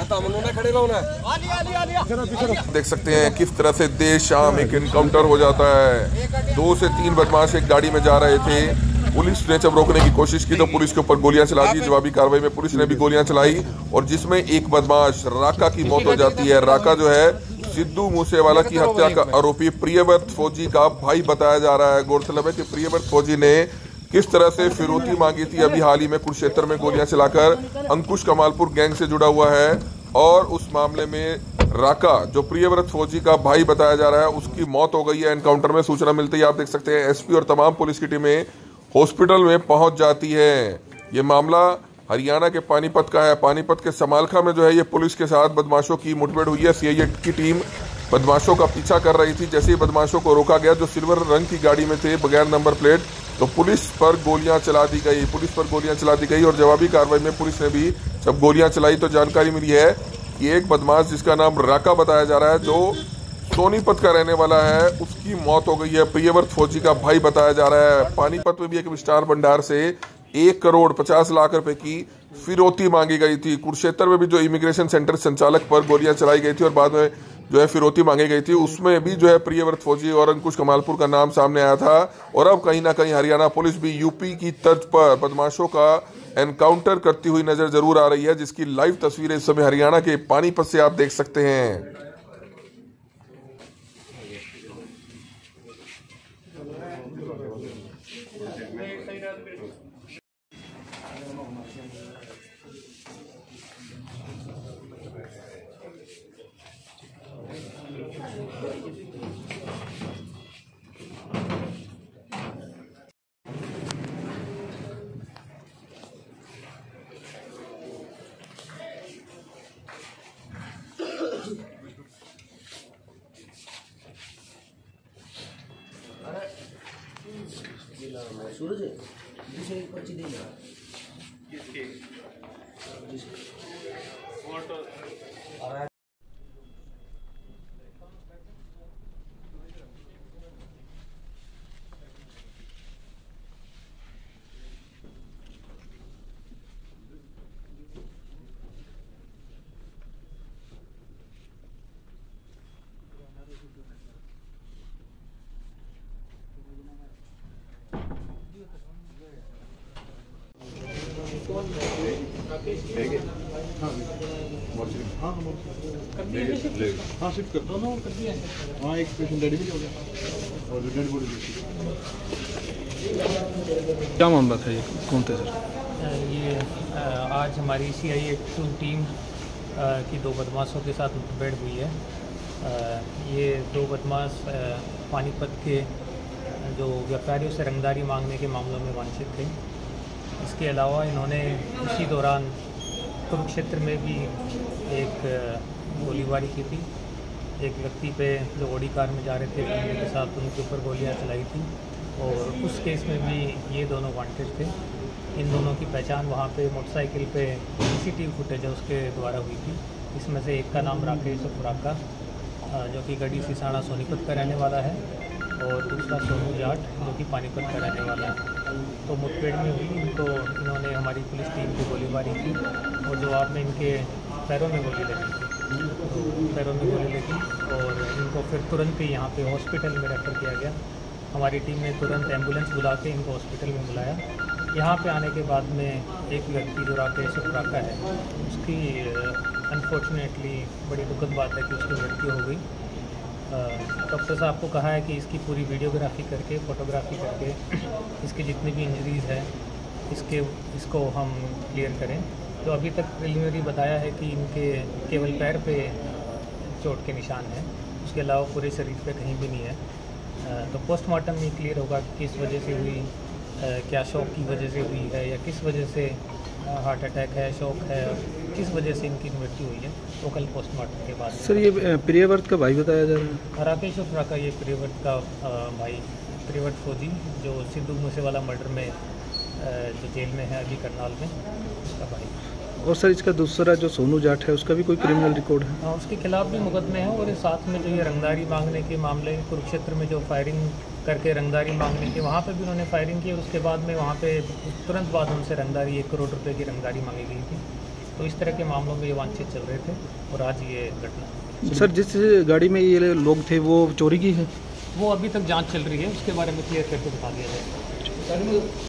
देख सकते हैं किस तरह से देर शाम एक इनकाउंटर हो जाता है। 2 से 3 बदमाश एक गाड़ी में जा रहे थे। पुलिस ने जब रोकने की कोशिश की तो पुलिस के ऊपर गोलियां चला दी। जवाबी कार्रवाई में पुलिस ने भी गोलियां चलाई और जिसमें एक बदमाश राका की मौत हो जाती है। राका जो है सिद्धू मूसेवाला की हत्या का आरोपी प्रियव्रत फौजी का भाई बताया जा रहा है। गौरतलब है कि प्रियव्रत फौजी ने किस तरह से फिरौती मांगी थी अभी हाल ही में कुरुक्षेत्र में गोलियां चलाकर। अंकुश कमालपुर गैंग से जुड़ा हुआ है और उस मामले में राका जो प्रियव्रत फौजी का भाई बताया जा रहा है उसकी मौत हो गई है एनकाउंटर में। सूचना मिलते ही आप देख सकते हैं एसपी और तमाम पुलिस की टीमें हॉस्पिटल में पहुंच जाती है। ये मामला हरियाणा के पानीपत का है। पानीपत के समालखा में जो है ये पुलिस के साथ बदमाशों की मुठभेड़ हुई है। सीआईए की टीम बदमाशों का पीछा कर रही थी। जैसे ही बदमाशों को रोका गया जो सिल्वर रंग की गाड़ी में थे बगैर नंबर प्लेट, तो पुलिस पर गोलियां चला दी गई और जवाबी कार्रवाई में पुलिस ने भी जब गोलियां चलाई तो जानकारी मिली है कि एक बदमाश जिसका नाम राका बताया जा रहा है जो सोनीपत का रहने वाला है उसकी मौत हो गई है। प्रियव्रत फौजी का भाई बताया जा रहा है। पानीपत में भी एक विस्तार भंडार से 1 करोड़ 50 लाख रुपए की फिरौती मांगी गई थी। कुरुक्षेत्र में भी जो इमिग्रेशन सेंटर संचालक पर गोलियां चलाई गई थी और बाद में जो है फिरौती मांगी गई थी उसमें भी जो है प्रियव्रत फौजी और अंकुश कमालपुर का नाम सामने आया था। और अब कहीं ना कहीं हरियाणा पुलिस भी यूपी की तर्ज पर बदमाशों का एनकाउंटर करती हुई नजर जरूर आ रही है, जिसकी लाइव तस्वीरें इस समय हरियाणा के पानीपत से आप देख सकते हैं। सूरज दूसरे पर्ची देना किसके हाँ शिफ्ट कर दो। हाँ एक पेशेंट रेडी भी हो गया और डेड बॉडी क्या मामला था ये कौन थे सर? ये आज हमारी सीआईए टीम की 2 बदमाशों के साथ मुठभेड़ हुई है। ये 2 बदमाश पानीपत के जो व्यापारियों से रंगदारी मांगने के मामलों में वांछित थे। इसके अलावा इन्होंने उसी दौरान कुरुक्षेत्र में भी एक गोलीबारी की थी। एक व्यक्ति पे जो ऑडी कार में जा रहे थे फैमिली के साथ उनके ऊपर गोलियां चलाई थी और उस केस में भी ये दोनों वांटेड थे। इन दोनों की पहचान वहाँ पे मोटरसाइकिल पे सीसीटीवी फुटेज है उसके द्वारा हुई थी। इसमें से एक का नाम राकेश राका जो कि गढ़ी सिसाना सोनीपत का रहने वाला है और दूसरा सोनू जाट जो कि पानीपत का रहने वाला है। तो मुठभेड़ में हुई तो इन्होंने हमारी पुलिस टीम की गोलीबारी की और जवाब में इनके पैरों में गोली लगी और इनको फिर तुरंत ही यहाँ पे हॉस्पिटल में रेफ़र किया गया। हमारी टीम ने तुरंत एम्बुलेंस बुला के इनको हॉस्पिटल में बुलाया। यहाँ पे आने के बाद में एक व्यक्ति जो राकेश राका है उसकी अनफॉर्चुनेटली बड़ी दुखद बात है कि उसकी मृत्यु हो गई। डॉक्टर साहब को कहा है कि इसकी पूरी वीडियोग्राफी करके फ़ोटोग्राफी करके इसकी जितनी भी इंजरीज़ है इसको हम क्लियर करें। तो अभी तक प्रिलिमिनरी बताया है कि इनके केवल पैर पे चोट के निशान हैं, उसके अलावा पूरे शरीर पे कहीं भी नहीं है। तो पोस्टमार्टम में क्लियर होगा कि किस वजह से हुई, क्या शॉक की वजह से हुई है या किस वजह से हार्ट अटैक है, शॉक है, किस वजह से इनकी मृत्यु हुई है। तो कल पोस्टमार्टम के बाद सर ये प्रियव्रत का भाई बताया जा रहा है? राकेश राका ये प्रियव्रत का भाई, प्रियव्रत फौजी जो सिद्धू मूसेवाला मर्डर में जो जेल में है अभी करनाल में, उसका भाई। और सर इसका दूसरा जो सोनू जाट है उसका भी कोई क्रिमिनल रिकॉर्ड है? हाँ, उसके खिलाफ भी मुकदमे हैं और साथ में जो ये रंगदारी मांगने के मामले कुरुक्षेत्र में जो फायरिंग करके रंगदारी मांगने के वहाँ पे भी उन्होंने फायरिंग की और उसके बाद में वहाँ पे तुरंत बाद उनसे रंगदारी 1 करोड़ रुपए की रंगदारी मांगी गई थी। तो इस तरह के मामलों में ये वांछित चल रहे थे और आज ये घटना। सर जिस गाड़ी में ये लोग थे वो चोरी की है? वो अभी तक जांच चल रही है, उसके बारे में क्लियर करके बता दिया जाएगा।